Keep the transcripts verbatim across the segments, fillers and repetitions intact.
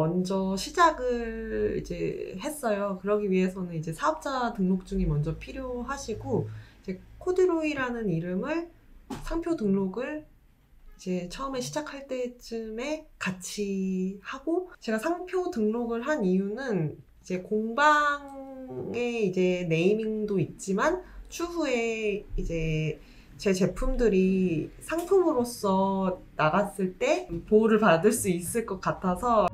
먼저 시작을 이제 했어요. 그러기 위해서는 이제 사업자 등록증이 먼저 필요하시고, 이제 코드로이라는 이름을 상표 등록을 이제 처음에 시작할 때쯤에 같이 하고, 제가 상표 등록을 한 이유는 이제 공방의 이제 네이밍도 있지만 추후에 이제 제 제품들이 상품으로서 나갔을 때 보호를 받을 수 있을 것 같아서.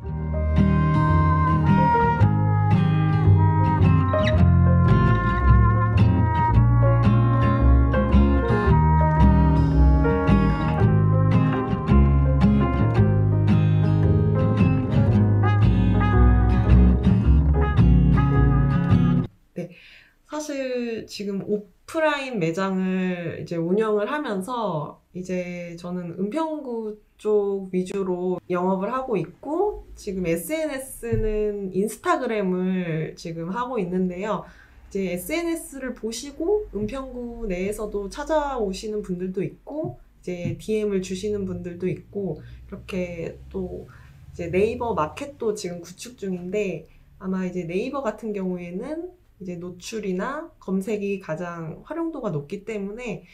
네, 사실 지금 오프라인 매장을 이제 운영을 하면서 이제 저는 은평구 쪽 위주로 영업을 하고 있고, 지금 에스엔에스는 인스타그램을 지금 하고 있는데요. 이제 에스엔에스를 보시고 은평구 내에서도 찾아오시는 분들도 있고, 이제 디엠을 주시는 분들도 있고, 이렇게 또 이제 네이버 마켓도 지금 구축 중인데, 아마 이제 네이버 같은 경우에는 이제 노출이나 검색이 가장 활용도가 높기 때문에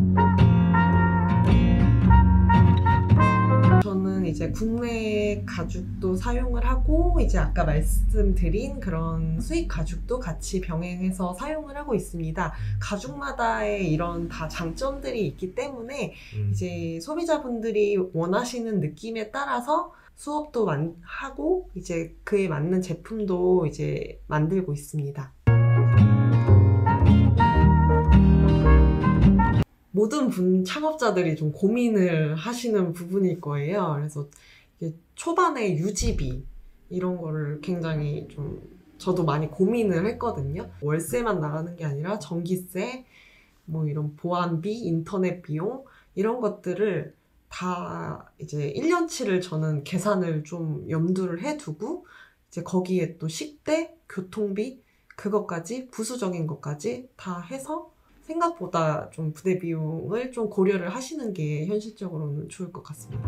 저는 이제 국내 가죽도 사용을 하고, 이제 아까 말씀드린 그런 수입 가죽도 같이 병행해서 사용을 하고 있습니다. 가죽마다의 이런 다 장점들이 있기 때문에 음. 이제 소비자분들이 원하시는 느낌에 따라서 수업도 하고, 이제 그에 맞는 제품도 이제 만들고 있습니다. 모든 분 창업자들이 좀 고민을 하시는 부분일 거예요. 그래서 이게 초반에 유지비 이런 거를 굉장히 좀 저도 많이 고민을 했거든요. 월세만 나가는 게 아니라 전기세, 뭐 이런 보안비, 인터넷 비용 이런 것들을 다 이제 일 년치를 저는 계산을 좀 염두를 해두고, 이제 거기에 또 식대, 교통비 그것까지 부수적인 것까지 다 해서 생각보다 좀 부대 비용을 좀 고려를 하시는 게 현실적으로는 좋을 것 같습니다.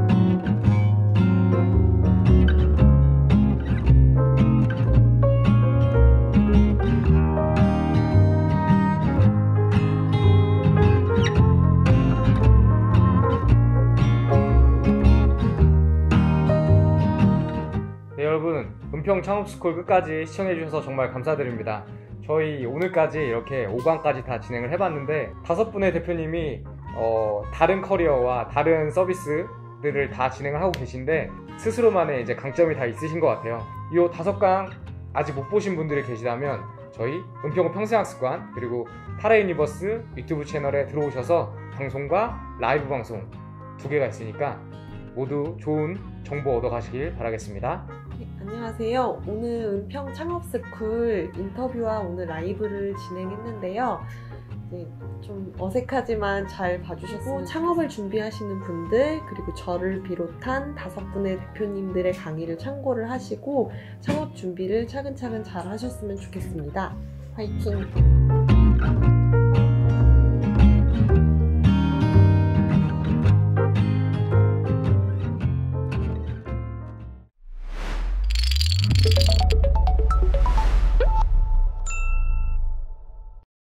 네, 여러분, 은평 창업스쿨 끝까지 시청해주셔서 정말 감사드립니다. 저희 오늘까지 이렇게 오 강까지 다 진행을 해봤는데, 다섯 분의 대표님이 어, 다른 커리어와 다른 서비스들을 다 진행을 하고 계신데 스스로만의 이제 강점이 다 있으신 것 같아요. 이 다섯 강 아직 못 보신 분들이 계시다면 저희 은평구 평생학습관 그리고 타라유니버스 유튜브 채널에 들어오셔서 방송과 라이브 방송 두 개가 있으니까 모두 좋은 정보 얻어 가시길 바라겠습니다. 네, 안녕하세요. 오늘 은평 창업스쿨 인터뷰와 오늘 라이브를 진행했는데요. 네, 좀 어색하지만 잘 봐주셨고, 창업을 준비하시는 분들 그리고 저를 비롯한 다섯 분의 대표님들의 강의를 참고를 하시고 창업 준비를 차근차근 잘 하셨으면 좋겠습니다. 화이팅!